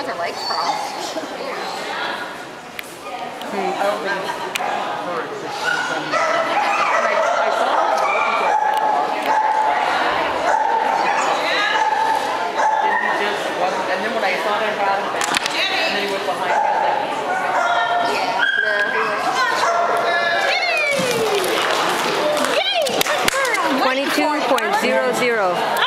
with her legs crossed. I don't think it's hurt. I saw her walking to and then when I saw him brought him back, and then he went behind me, Yay! 22.00.